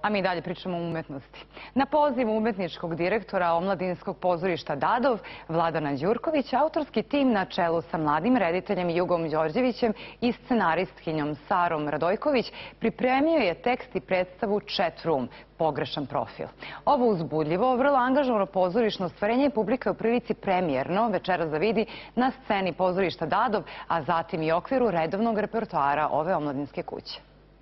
A mi dalje pričamo o umetnosti. Na poziv umetničkog direktora Omladinskog pozorišta Dadov, Vladana Đurkovića, autorski tim na čelu sa mladim rediteljem Jugom Đorđevićem i scenaristkinjom Sarom Radojković pripremio je tekst i predstavu Chat Room, pogrešan profil. Ovo uzbudljivo, vrlo angažovano pozorišno ostvarenje publika je u prilici premijerno večeras da vidi na sceni pozorišta Dadov, a zatim i okviru redovnog repertoara ove omladinske kuće.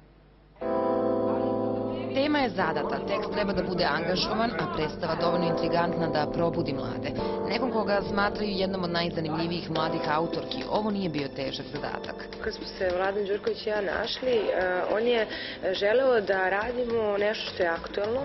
Tema je zadata, tekst treba da bude angažovan, a predstava dovoljno intrigantna da probudi mlade. Nekom koga smatraju jednom od najzanimljivijih mladih autorki, ovo nije bio težak zadatak. Kad smo se Vladan Đurković i ja našli, on je želeo da radimo nešto što je aktuelno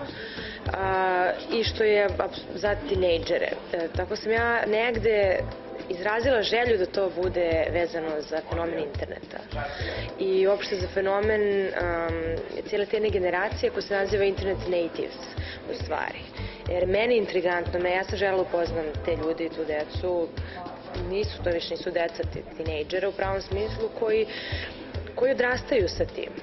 i što je za tinejdžere. Tako sam ja negde izrazila želju da to bude vezano za fenomen interneta i uopšte za fenomen cijele te jedne generacije koja se naziva internet natives u stvari. Jer meni je intrigantno, ja sam želela upoznam te ljude i tu decu, to više nisu deca, tinejdžera u pravom smislu koji odrastaju sa tim.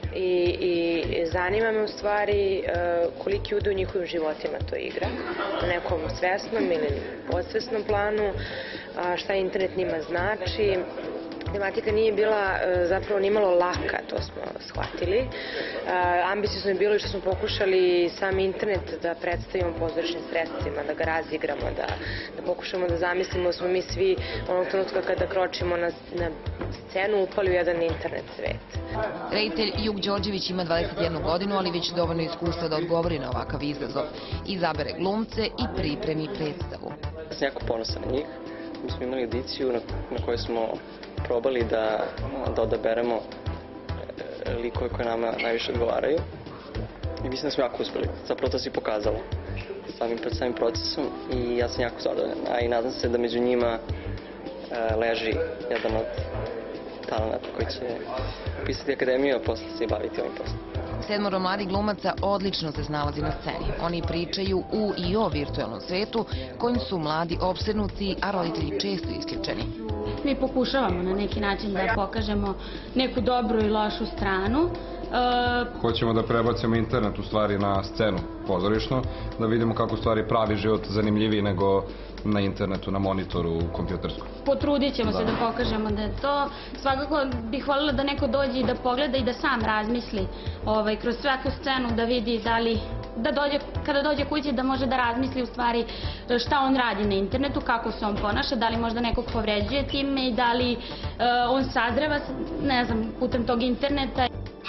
I zanima me u stvari koliki udeo u njihovim životima to igra, na nekom svesnom ili podsvesnom planu, šta internet njima znači. Tematika nije bila zapravo nimalo laka, to smo shvatili. Ambiciozno je bilo i što smo pokušali sam internet da predstavimo pozorišnim sredstvima, da ga razigramo, da pokušamo da zamislimo da smo mi svi onog trenutka kada kročimo na scenu upali u jedan internet svet. Reditelj Jug Đorđević ima 21 godinu, ali već dovoljno iskustva da odgovori na ovakav izazov. Izabere glumce i pripremi predstavu. Ja sam jako ponosan na njih. Mi smo imali ediciju na kojoj smo probali da odaberemo likove koje nama najviše odgovaraju. I mislim da smo jako uspeli. Zapravo to se i pokazalo samim procesom i ja sam jako zadovoljan. A i nadam se da među njima leži jedan od talenata koji će upisati akademiju, a posle se i baviti ovim poslom. 7 mladih glumaca odlično se snalazi na sceni. Oni pričaju u i o virtualnom svetu kojim su mladi opsednuti, a roditelji često isključeni. Mi pokušavamo na neki način da pokažemo neku dobru i lošu stranu. Hoćemo da prebacimo internet u stvari na scenu pozorišnu, da vidimo kako u stvari pravi život zanimljiviji nego na internetu, na monitoru, kompjuterskom. Potrudit ćemo se da pokažemo da je to. Svakako bih voljela da neko dođe i da pogleda i da sam razmisli kroz svaku scenu, da vidi da li, kada dođe kući da može da razmisli u stvari šta on radi na internetu, kako se on ponaša, da li možda nekog povređuje time i da li on sazreva, ne znam, putem tog interneta.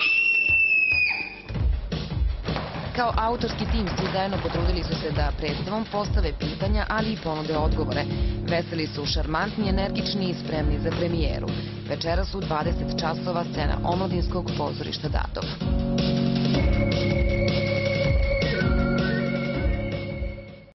Kao autorski tim svi zajedno potrudili su se da predstavom postave pitanja, ali i ponude odgovore. Veseli su, šarmantni, energični i spremni za premijeru. Večeras u 20 časova scena Omladinskog pozorišta Dadov.